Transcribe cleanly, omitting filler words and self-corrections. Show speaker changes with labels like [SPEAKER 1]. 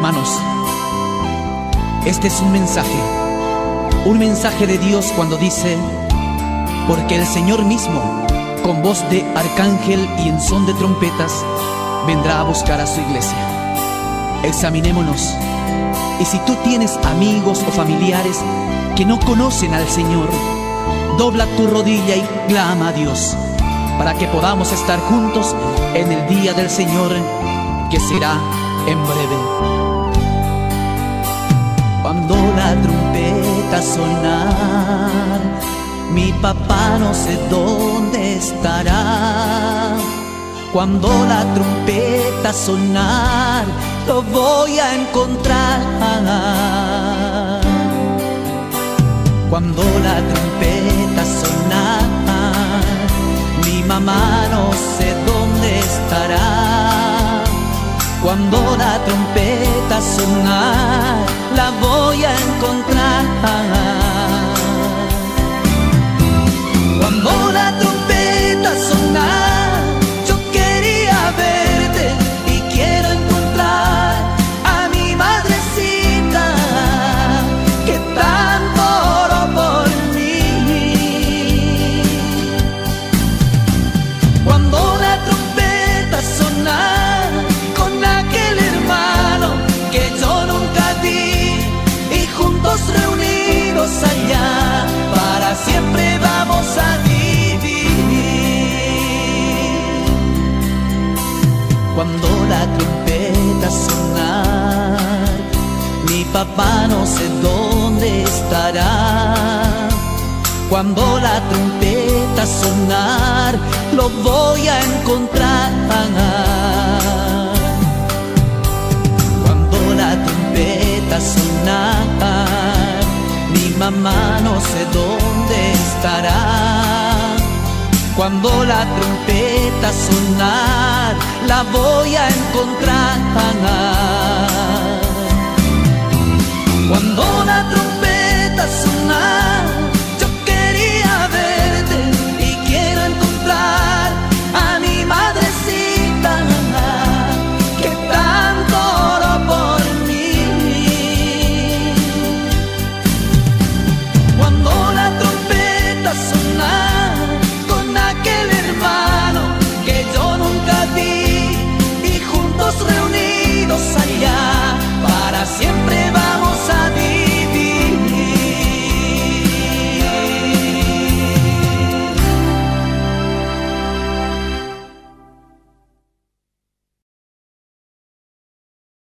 [SPEAKER 1] Hermanos, este es un mensaje de Dios cuando dice: porque el Señor mismo, con voz de arcángel y en son de trompetas, vendrá a buscar a su iglesia. Examinémonos, y si tú tienes amigos o familiares que no conocen al Señor, dobla tu rodilla y clama a Dios para que podamos estar juntos en el día del Señor, que será en breve. Cuando la trompeta sonar, mi papá no sé dónde estará. Cuando la trompeta sonar, lo voy a encontrar. Cuando la trompeta sonar, mi mamá no sé dónde estará. Cuando la trompeta sonar, la voy a encontrar. Cuando la trompeta sonar, yo quería verte y quiero encontrar a mi madrecita que tanto oró por mí. Cuando la trompeta sonar, con aquel hermano que yo nunca vi, y juntos reunidos allá, para siempre vamos a vivir. Cuando la trompeta sonar, mi papá no sé dónde estará. Cuando la trompeta sonar, lo voy a encontrar. Cuando la trompeta sonar, mi mamá no sé dónde estará. Cuando la trompeta sonar, la voy a encontrar. Cuando la trompeta sonar,